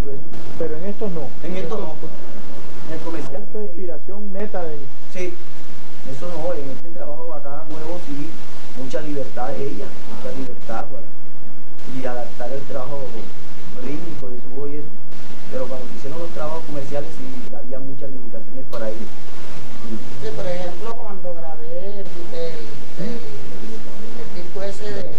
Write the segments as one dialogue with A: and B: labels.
A: todo eso.
B: Pero en estos no.
A: En esto no, pues. En el comercial.
B: Esta es inspiración neta de ellos.
A: Sí, eso no, en este trabajo acá nuevo sí, mucha libertad de ella, mucha libertad y adaptar el trabajo rítmico de su voz y eso. Pero cuando se hicieron los trabajos comerciales sí había muchas limitaciones para ellos.
C: Sí, por ejemplo, cuando grabé el disco ese de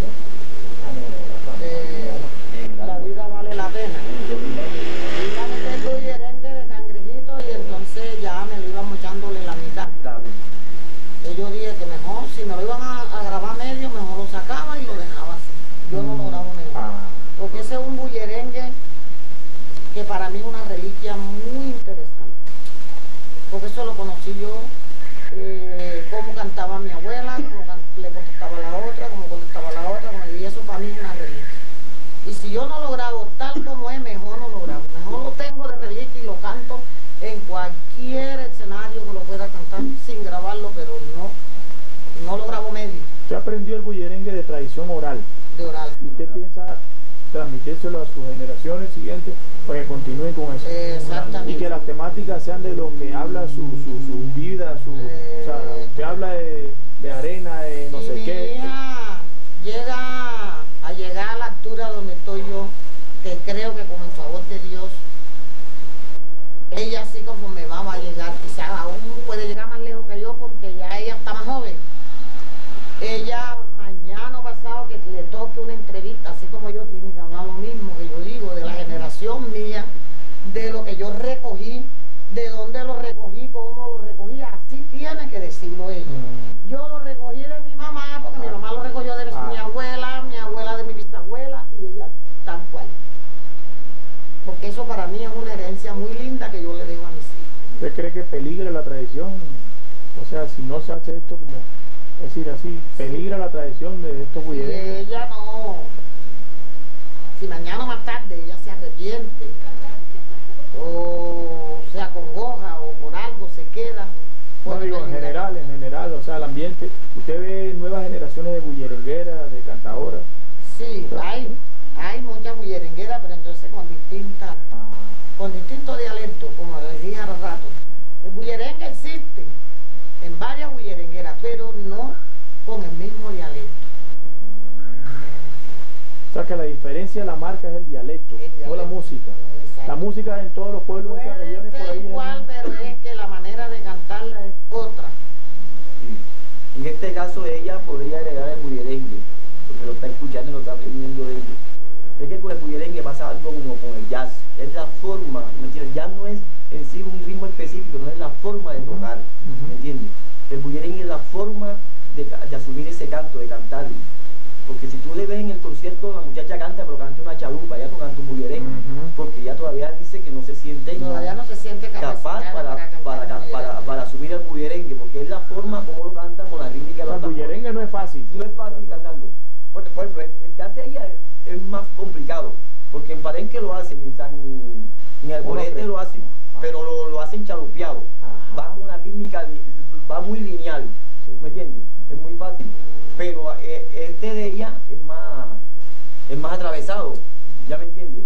C: La vida vale la pena, iba a meter el bullerengue de Cangrejito y entonces ya me lo iban echándole la mitad. Y yo dije que mejor, si me lo iban a grabar medio, mejor lo sacaba y lo dejaba así. Yo no lo grabo medio. Porque ese es un bullerengue que para mí es una reliquia muy interesante. Porque eso lo conocí yo, cómo cantaba mi abuela, cómo le contestaba la otra, cómo contestaba la otra, y eso para mí es una reliquia. Y si yo no lo grabo tal como es, mejor no lo grabo. Mejor lo tengo de reliquia y lo canto en cualquier escenario que lo pueda cantar sin grabarlo, pero no lo grabo medio.
B: Usted aprendió el bullerengue de tradición oral.
C: De oral.
B: ¿Y usted piensa transmitírselo a sus generaciones siguientes para que continúen con eso?
C: Exactamente.
B: Y que las temáticas sean de lo que habla su vida, o sea, que habla de arena, de no sé qué.
C: Mi hija llega a llegar a la altura donde estoy yo, que creo que con el favor de Dios, ella así como me va a llegar, quizás aún puede llegar más lejos que yo porque ya ella está más joven. Ella mañana pasado que le toque una entrevista, así como yo, tiene que hablar lo mismo que yo digo, de la generación mía, de lo que yo recogí, de dónde lo recogí, cómo lo recogí, así tiene que decirlo ella. Yo lo recogí de mi mamá, porque mi mamá lo recogió de mi abuela de mi bisabuela, y ella tal cual. Porque eso para mí es una herencia muy linda que yo le dejo a mis hijos.
B: ¿Usted cree que peligra la tradición? O sea, si no se hace esto como, es decir, así, peligra la tradición de estos bullerengues.
C: Si ella no, si mañana más tarde ella se arrepiente, o se acongoja, o por algo se queda.
B: No digo en general, o sea, el ambiente. ¿Usted ve nuevas generaciones de bullerengueras, de cantadoras?
C: Sí, hay muchas bullerengueras, pero entonces con distintos dialectos, como les dije hace rato. El bullerengue existe en varias bullerengueras, pero no con el mismo dialecto.
B: O sea que la diferencia de la marca es el dialecto, no la música.
C: Exacto.
B: La música en todos los pueblos de esas regiones por ahí
C: igual, pero es que la manera de cantarla es otra.
A: Sí. En este caso ella podría agregar el bullerengue, porque lo está escuchando y lo está aprendiendo de ella. Es que con el bullerengue pasa algo como con el jazz, es la forma, ¿me entiendes? El jazz no es en sí un ritmo específico, no es la forma de tocar, ¿me entiendes? El bullerengue es la forma de asumir ese canto, de cantarlo. Porque si tú le ves en el concierto, la muchacha canta, pero canta una chalupa, ya no canta un bullerengue, porque ella todavía dice que no se siente
C: Todavía no se siente
A: capaz para asumir el bullerengue, porque es la forma como lo canta con la rítmica.
B: El bullerengue no es fácil.
A: No es fácil cantarlo. Porque, por ejemplo, el que hace ella es más complicado, porque en Palenque lo hacen, en Alborete lo hacen, pero lo hacen chalupeado. Va con la rítmica, va muy lineal, ¿me entiendes? Es muy fácil. Pero este de ella es más atravesado, ¿ya me entiendes?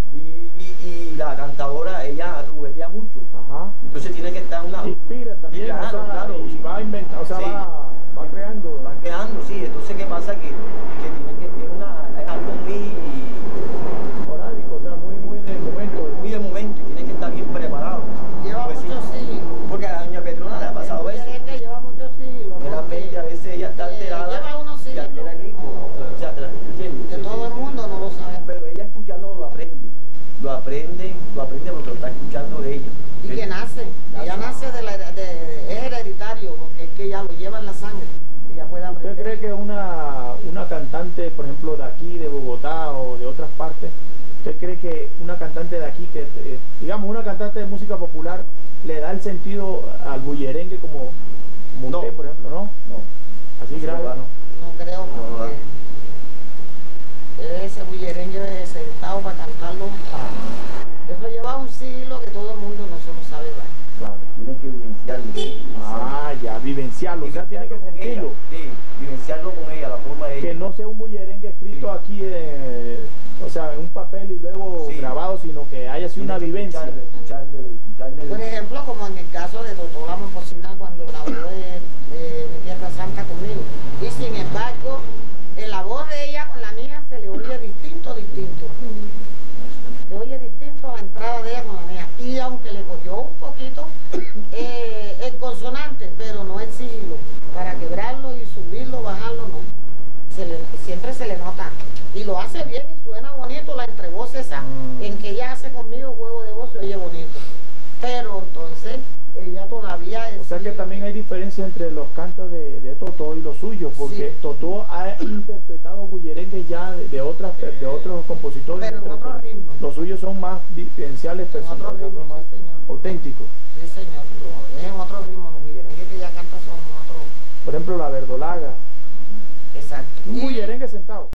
A: Y la cantadora, ella juguetea mucho. Entonces tiene que estar una...
B: Inspira también,
A: claro,
B: y va a inventar, o sea, sí, va creando.
A: Va creando, sí. Entonces, ¿qué pasa? Que tiene que... Es algo muy...
B: Horárico, o sea, muy de momento.
A: Muy de momento, y tiene que estar bien preparado.
C: Lleva
A: pues
C: muchos siglos.
A: Porque a doña Petrona le ha pasado eso.
C: Que lleva muchos siglos.
A: Realmente a veces ella está alterada.
C: Lleva unos siglos.
A: Y altera el ritmo. O sea,
C: que todo el mundo no lo sabe.
A: Pero ella escuchándolo lo aprende. Lo aprende porque lo está escuchando de ella.
C: Y que nace. Ella nace es hereditario, porque es que ella lo lleva en la sangre. Ella puede aprender.
B: ¿Usted cree que una cantante, por ejemplo, de aquí, de Bogotá o de otras partes, usted cree que una cantante de aquí, que digamos una cantante de música popular, le da el sentido al bullerengue como usted, por ejemplo, ¿no? No. Así grave, ¿no?
C: No creo, porque ese bullerengue sentado para cantarlo. Eso lleva un siglo que todo el mundo no se lo sabe dar.
A: Claro, tiene que vivenciarlo.
B: Ya, vivenciarlo. O sea, tiene que sentirlo.
A: Sí, vivenciarlo con ella, la forma de ella.
B: Que no sea un bullerengue escrito aquí, o sea, en un papel y luego grabado, sino que haya sido una vivencia.
C: Por ejemplo, como en el caso de Totó La Momposina cuando grabó Mi Tierra Santa conmigo. Y sin embargo, en la voz de ella con la mía se le oye distinto. Se oye distinto la entrada de ella con la mía. Y aunque le cogió un poquito el consonante, pero no el sigilo. Para quebrarlo y subirlo, bajarlo, no. Siempre se le nota. Y lo hace bien y suena bonito la entrevoz esa en que ella hace conmigo juego de voz, se oye bonito. Pero entonces ella todavía es...
B: O sea que también hay diferencia entre los cantos de Totó y los suyos, porque sí. Totó ha interpretado bullerengues ya de otros compositores.
C: Pero en otro ritmo.
B: Los suyos son más diferenciales, personales, más
C: sí,
B: auténticos.
C: Sí, señor. Es en otro ritmo. Los bullerengues que ella canta son otros.
B: Por ejemplo, la verdolaga.
C: Exacto.
B: Un bullerengue sentado.